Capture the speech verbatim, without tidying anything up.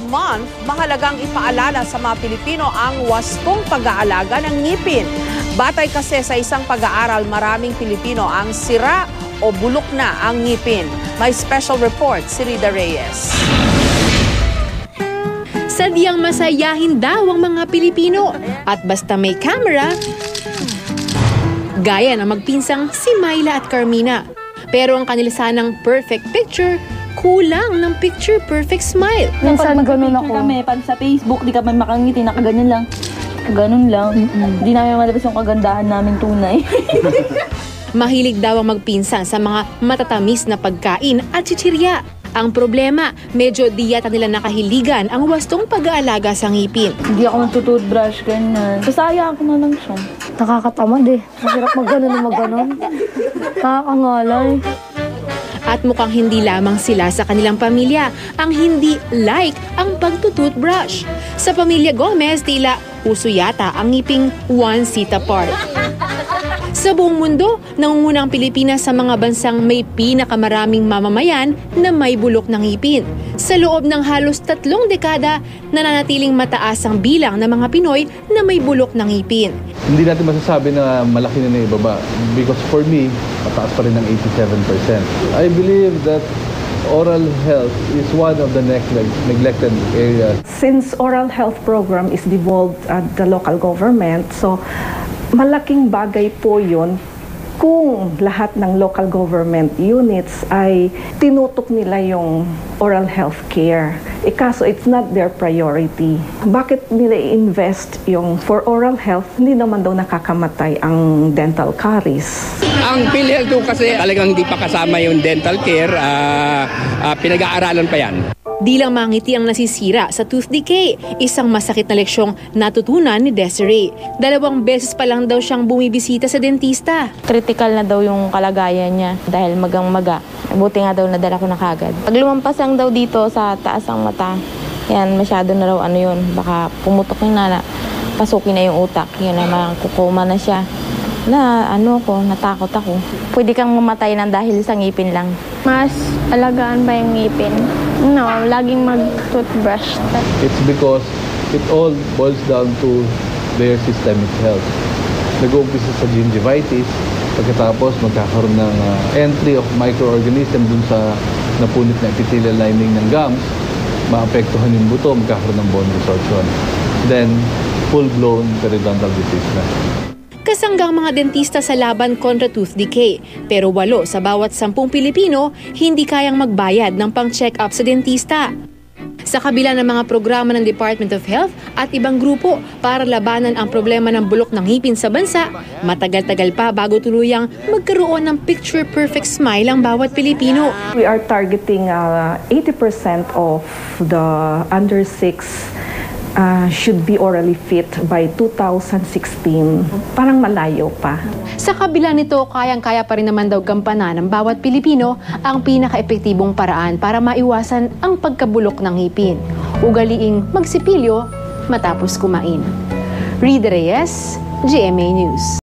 Month, mahalagang ipaalala sa mga Pilipino ang wastong pag-aalaga ng ngipin. Batay kasi sa isang pag-aaral, maraming Pilipino ang sira o bulok na ang ngipin. May special report si Rida Reyes. Sadyang masayahin daw ang mga Pilipino at basta may camera, gaya ng magpinsang si Myla at Carmina. Pero ang kanila sanang perfect picture, kulang ng picture-perfect smile. Minsan ganun ako. Kami, pag sa Facebook, di kami makangiti, nakaganyan lang. Ganun lang. Hindi namin malabas yung kagandahan namin tunay. Mahilig daw ang magpinsan sa mga matatamis na pagkain at chichirya. Ang problema, medyo di yata nila nakahiligan ang wastong pag-aalaga sa ngipin. Hindi ako nagtutoothbrush, ganyan. Sasaya ako na lang siya. Nakakatamad eh. Masirap mag-ganon na mag-ganon. Nakakangalay. At mukhang hindi lamang sila sa kanilang pamilya ang hindi like ang pagtutoothbrush. Sa pamilya Gomez, tila uso yata ang ngiping one seat apart. Sa buong mundo, nangunguna ang Pilipinas sa mga bansang may pinakamaraming mamamayan na may bulok ng ngipin. Sa loob ng halos tatlong dekada, nananatiling mataas ang bilang ng mga Pinoy na may bulok ng ngipin. Hindi natin masasabi na malaki na naibaba because for me, mataas pa rin ng eighty-seven percent. I believe that oral health is one of the neglected areas. Since oral health program is devolved at the local government, so malaking bagay po yun kung lahat ng local government units ay tinutok nila yung oral health care. E kaso it's not their priority. Bakit nila i-invest yung for oral health? Hindi naman daw nakakamatay ang dental caries. Ang PhilHealth kasi talagang hindi pa kasama yung dental care, uh, uh, pinag-aaralan pa yan. Di lang mga ngiti ang nasisira sa tooth decay, isang masakit na leksyong natutunan ni Desiree. Dalawang beses pa lang daw siyang bumibisita sa dentista. Critical na daw yung kalagayan niya dahil magang-maga. Buti nga daw nadala ko na kagad. Pag lumampas lang daw dito sa taas ang mata, yan, masyado na raw ano yun. Baka pumutok na na, pasukin na yung utak. Yun naman, kukuma na siya. Na ano ko, natakot ako. Pwede kang mamatay ng dahil sa ngipin lang. Mas alagaan ba yung ngipin? No, laging mag-toothbrush. It's because it all boils down to their systemic health. Nag-uumpisa sa gingivitis, pagkatapos magkakaroon ng uh, entry of microorganism dun sa napunit na epithelial lining ng gums, maapektuhan yung buto, magkakaroon ng bone resorption. Then, full-blown periodontal disease na. Kasanggang mga dentista sa laban kontra tooth decay. Pero walo sa bawat sampung Pilipino hindi kayang magbayad ng pang-check-up sa dentista. Sa kabila ng mga programa ng Department of Health at ibang grupo para labanan ang problema ng bulok ng ngipin sa bansa, matagal-tagal pa bago tuluyang magkaroon ng picture-perfect smile ang bawat Pilipino. We are targeting uh, eighty percent of the under six Uh, should be orally fit by two thousand sixteen. Parang malayo pa. Sa kabila nito, kayang-kaya pa rin naman daw gampanan ng bawat Pilipino ang pinaka-epektibong paraan para maiwasan ang pagkabulok ng ngipin. Ugaliing magsipilyo matapos kumain. Rida Reyes, G M A News.